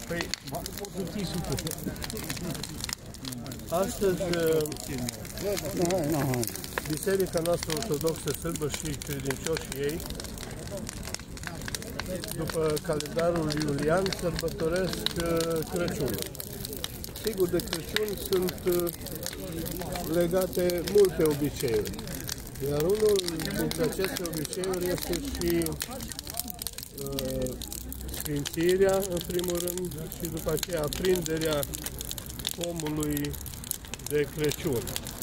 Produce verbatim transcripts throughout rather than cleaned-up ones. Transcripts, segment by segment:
Păi, astăzi Biserica noastră ortodoxă sârbă și credincioșii ei, după calendarul iulian, sărbătoresc Crăciunul. Sigur, de Crăciun sunt legate multe obiceiuri, iar unul dintre aceste obiceiuri este și uh, sfințirea, în primul rând, și după aceea aprinderea pomului de Crăciun.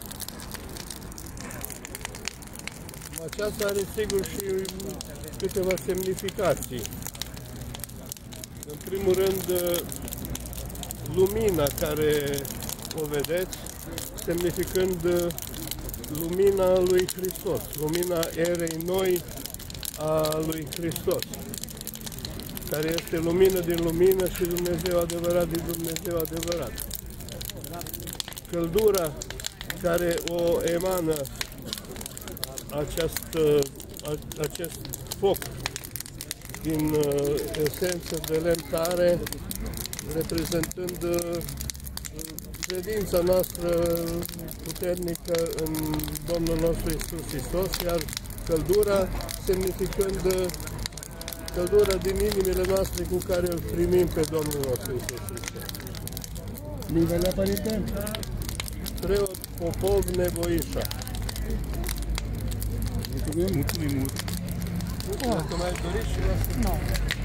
Aceasta are, sigur, și câteva semnificații. În primul rând, lumina care o vedeți, semnificând lumina lui Hristos, lumina erei noi a lui Hristos, care este lumină din lumină și Dumnezeu adevărat din Dumnezeu adevărat. Căldura care o emană acest, acest foc din esență de lemn tare, reprezentând credința noastră puternică în Domnul nostru Iisus Hristos, iar căldura semnificând căldura din inimile noastre cu care îl primim pe Domnul nostru Iisus Hristos. Nivele, Părinte? Preot Popov Nevoișa. Mulțumim! Mulțumim mult! Dacă mai doriți și la